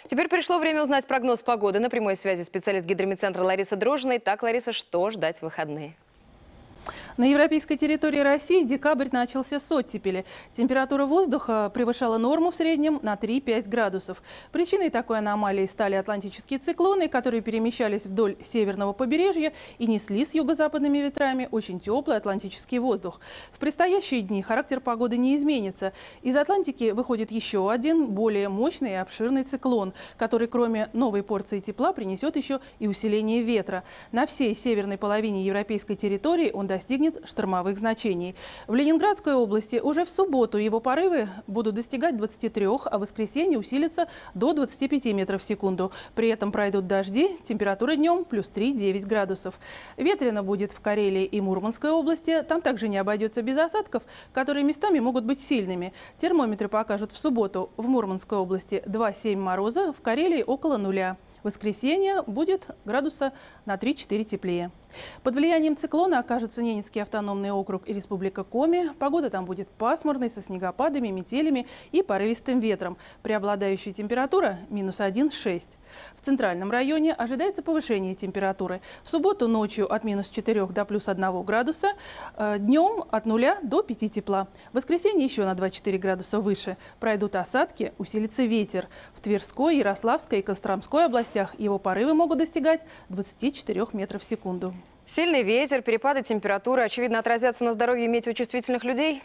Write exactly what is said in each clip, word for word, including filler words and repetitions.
Теперь пришло время узнать прогноз погоды. На прямой связи специалист гидромедцентра Лариса Дрожина. Итак, Лариса, что ждать в выходные? На европейской территории России декабрь начался с оттепели. Температура воздуха превышала норму в среднем на три-пять градусов. Причиной такой аномалии стали атлантические циклоны, которые перемещались вдоль северного побережья и несли с юго-западными ветрами очень теплый атлантический воздух. В предстоящие дни характер погоды не изменится. Из Атлантики выходит еще один, более мощный и обширный циклон, который кроме новой порции тепла принесет еще и усиление ветра. На всей северной половине европейской территории он достигнет штормовых значений. В Ленинградской области уже в субботу его порывы будут достигать двадцати трёх, а в воскресенье усилятся до двадцати пяти метров в секунду. При этом пройдут дожди, температура днем плюс три-девять градусов. Ветрено будет в Карелии и Мурманской области. Там также не обойдется без осадков, которые местами могут быть сильными. Термометры покажут в субботу в Мурманской области два-семь мороза, в Карелии около нуля. В воскресенье будет градуса на три-четыре теплее. Под влиянием циклона окажутся Ненецкий автономный округ и Республика Коми. Погода там будет пасмурной, со снегопадами, метелями и порывистым ветром. Преобладающая температура – минус один-шесть. В центральном районе ожидается повышение температуры. В субботу ночью от минус четырёх до плюс одного градуса, днем от нуля до пяти тепла. В воскресенье еще на два-четыре градуса выше. Пройдут осадки, усилится ветер. В Тверской, Ярославской и Костромской областях его порывы могут достигать двадцати четырёх метров в секунду. Сильный ветер, перепады температуры, очевидно, отразятся на здоровье метеочувствительных людей?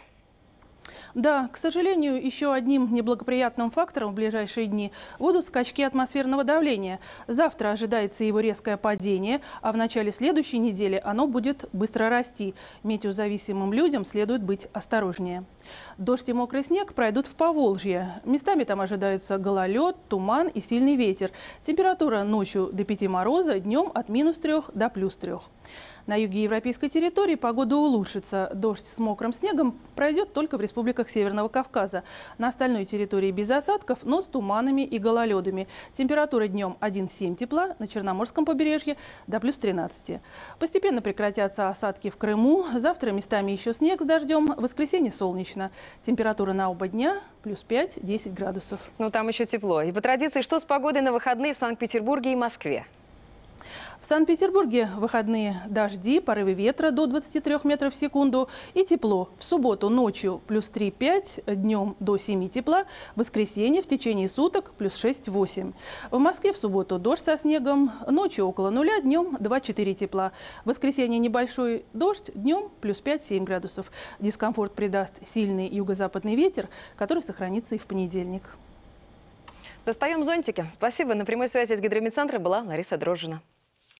Да, к сожалению, еще одним неблагоприятным фактором в ближайшие дни будут скачки атмосферного давления. Завтра ожидается его резкое падение, а в начале следующей недели оно будет быстро расти. Метеозависимым людям следует быть осторожнее. Дождь и мокрый снег пройдут в Поволжье. Местами там ожидаются гололед, туман и сильный ветер. Температура ночью до пяти мороза, днем от минус трех до плюс трех. На юге европейской территории погода улучшится. Дождь с мокрым снегом пройдет только в республиках Северного Кавказа. На остальной территории без осадков, но с туманами и гололедами. Температура днем один-семь тепла, на Черноморском побережье до плюс тринадцати. Постепенно прекратятся осадки в Крыму. Завтра местами еще снег с дождем. В воскресенье солнечно. Температура на оба дня плюс пять-десять градусов. Ну, там еще тепло. И по традиции, что с погодой на выходные в Санкт-Петербурге и Москве? В Санкт-Петербурге выходные дожди, порывы ветра до двадцати трёх метров в секунду и тепло. В субботу ночью плюс три-пять, днем до семи тепла, в воскресенье в течение суток плюс шесть-восемь. В Москве в субботу дождь со снегом, ночью около нуля, днем два-четыре тепла. В воскресенье небольшой дождь, днем плюс пять-семь градусов. Дискомфорт придаст сильный юго-западный ветер, который сохранится и в понедельник. Достаем зонтики. Спасибо. На прямой связи с гидромедцентром была Лариса Дрожина.